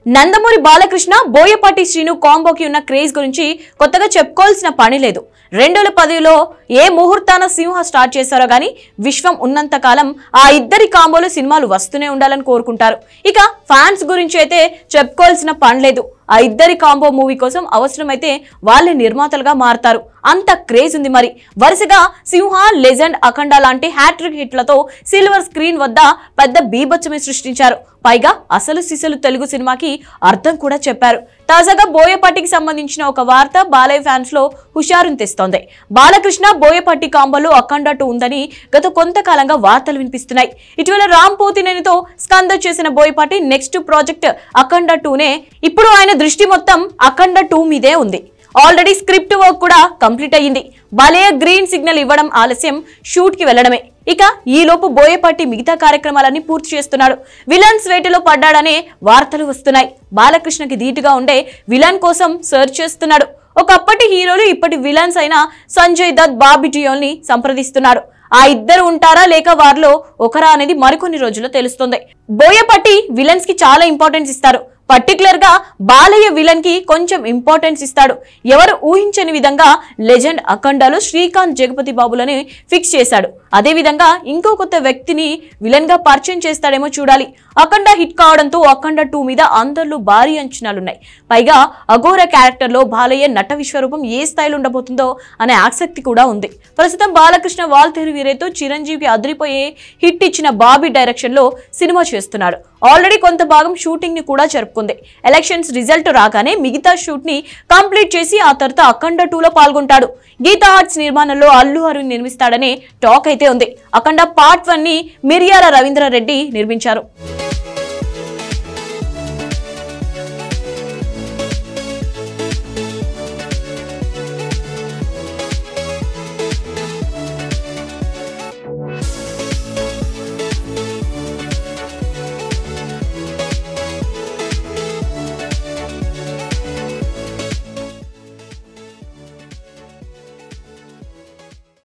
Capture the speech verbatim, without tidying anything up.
నందమూరి బాలకృష్ణ బోయపాటి శ్రీను కాంబోకి ఉన్న క్రేజ్ గురించి కొత్తగా చెప్పుకోవాల్సిన పని లేదు. రెండు వేల పదిలో ఏ ముహూర్తాన సింహ స్టార్ట్ చేశారో గానీ విశ్వం ఉన్నంత కాలం ఆ ఇద్దరి కాంబోలో సినిమాలు వస్తూనే ఉండాలని కోరుకుంటారు. ఇక ఫ్యాన్స్ గురించి అయితే చెప్పుకోవాల్సిన పని లేదు. ఆ ఇద్దరి కాంబో మూవీ కోసం అవసరమైతే వాళ్ళే నిర్మాతలుగా మారతారు. అంత క్రేజ్ ఉంది. మరి వరుసగా సింహ, లెజెండ్, అఖండ లాంటి హ్యాట్రిక్ హిట్లతో సిల్వర్ స్క్రీన్ వద్ద పెద్ద బీభత్సమే సృష్టించారు. పైగా అసలు సిసలు తెలుగు సినిమాకి అర్థం కూడా చెప్పారు. తాజాగా బోయపాటికి సంబంధించిన ఒక వార్త బాలయ్య ఫ్యాన్స్ లో హుషారుని తెస్తోంది. బాలకృష్ణ బోయపాటి కాంబోలో అఖండ టూ ఉందని గత కొంతకాలంగా వార్తలు వినిపిస్తున్నాయి. ఇటీవల రామ్ పోతినేనితో స్కంద చేసిన బోయపాటి నెక్స్ట్ ప్రాజెక్ట్ అఖండ టూనే. ఇప్పుడు ఆయన దృష్టి మొత్తం అఖండ టూ మీదే ఉంది. ఆల్రెడీ స్క్రిప్ట్ వర్క్ కూడా కంప్లీట్ అయ్యింది. బాలయ్య గ్రీన్ సిగ్నల్ ఇవ్వడం ఆలస్యం, షూట్ కి వెళ్లడమే. ఇక ఈ లోపు బోయపాటి మిగతా కార్యక్రమాలన్నీ పూర్తి చేస్తున్నాడు. విలన్స్ వేటలో పడ్డాడనే వార్తలు వస్తున్నాయి. బాలకృష్ణకి ధీటుగా ఉండే విలన్ కోసం సర్చ్ చేస్తున్నాడు. ఒకప్పటి హీరోలు ఇప్పటి విలన్స్ అయిన సంజయ్ దత్, బాబీ డియోల్ ని సంప్రదిస్తున్నాడు. ఆ ఇద్దరు ఉంటారా లేక వారిలో ఒకరా అనేది మరికొన్ని రోజుల్లో తెలుస్తుంది. బోయపాటి విలన్స్ కి చాలా ఇంపార్టెన్స్ ఇస్తారు. పర్టికులర్ గా బాలయ్య విలన్ కి కొంచెం ఇంపార్టెన్స్ ఇస్తాడు. ఎవరు ఊహించని విధంగా లెజెండ్ అఖండలో శ్రీకాంత్ జగపతి బాబులని ఫిక్స్ చేశాడు. అదే విధంగా ఇంకో కొత్త వ్యక్తిని విలన్ గా పరిచయం చేస్తాడేమో చూడాలి. అఖండ హిట్ కావడంతో అఖండ టూ మీద అందరిలో భారీ అంచనాలున్నాయి. పైగా అఘోర క్యారెక్టర్ లో బాలయ్య నట విశ్వరూపం ఏ స్థాయిలో ఉండబోతుందో అనే ఆసక్తి కూడా ఉంది. ప్రస్తుతం బాలకృష్ణ వాల్తేరు వీరేతో చిరంజీవికి అదిరిపోయే హిట్ ఇచ్చిన బాబీ డైరెక్షన్ లో సినిమా చేస్తున్నాడు. ఆల్రెడీ కొంత భాగం షూటింగ్ ని కూడా జరుపుకుంది. ఎలక్షన్స్ రిజల్ట్ రాగానే మిగతా షూట్ ని కంప్లీట్ చేసి ఆ తర్వాత అఖండ టూ లో పాల్గొంటాడు. గీతా ఆర్ట్స్ నిర్మాణంలో అల్లు అరవింద్ నిర్మిస్తాడనే టాక్ అయితే ఉంది. అఖండ పార్ట్ వన్ ని మిర్యాల రవీంద్ర రెడ్డి నిర్మించారు.